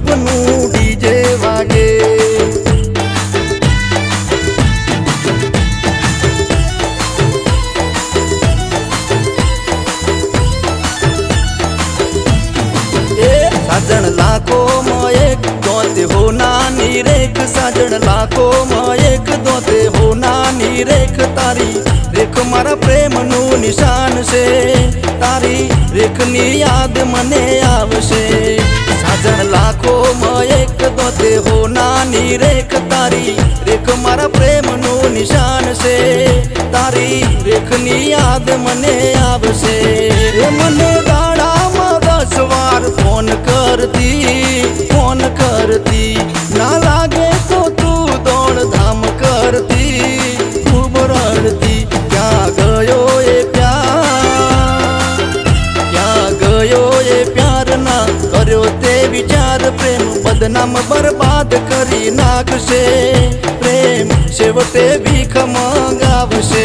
रूपनू DJ वागे। साजन लाखों में एक दोते हो नानी रेख, साजन लाखों में एक दोते हो नानी रेख। तारी रेख मारा प्रेम नु निशान से, तारी रेख नी याद मने आवशे। साजन लाखों में एक दोते हो नानी रेख, तारी रेख मारा प्रेम नु निशान से, तारी रेख नी याद मने आवशे। मने दाड़ा में 10 बार फोन करती, फोन करती, ना लागे तो तू दौड़ धाम करती, खूब रड़ती। क्या गयो ये प्यार, क्या गयो ये प्यार, ना करो ते विचार। प्रेम बदनाम बर्बाद करी नाखशे, प्रेम शेवटे भीख मंगावशे।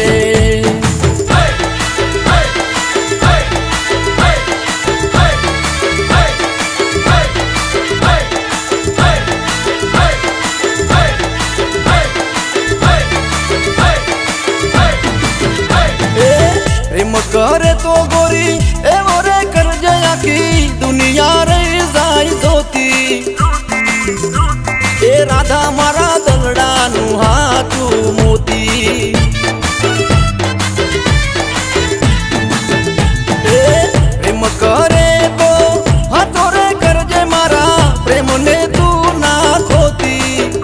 करे तो गोरी ए मोरे कर जया की दुनिया रही जाई जोती। ए राधा मारा दलड़ा नु हाथू मोती। ए प्रेम करे तो हाथोरे कर जे मारा, प्रेम ने तू ना खोती।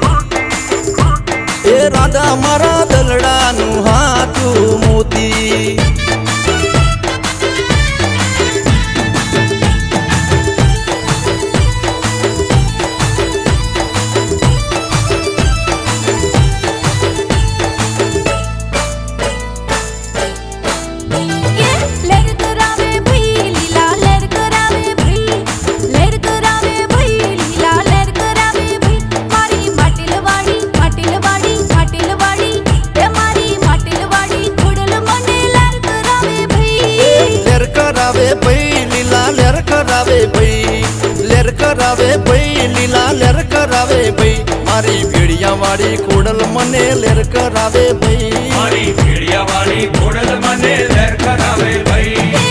ए राधा मारा दलड़ा नु हाथू मोती। लेर करावे भई लीला लेर करावे भई, मारी भेड़िया वाली खोडल मने लेर करावे भई, मारी भेड़िया वाली खोडल मने लेर करावे भई।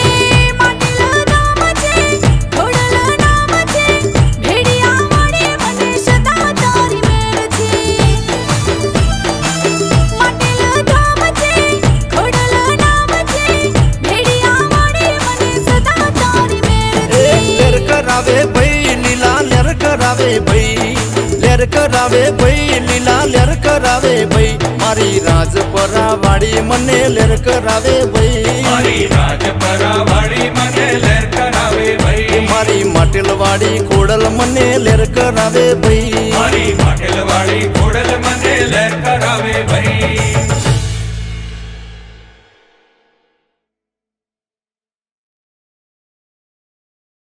लेर करावे भई लीला लेर करावे भई, मारी राजपरा वाड़ी मने लेर करावे भई, मारी राजपरा वाड़ी मने लेर करावे भई। मारी माटिल वाड़ी खोडल मने लेर करावे भई, मारी माटिल वाड़ी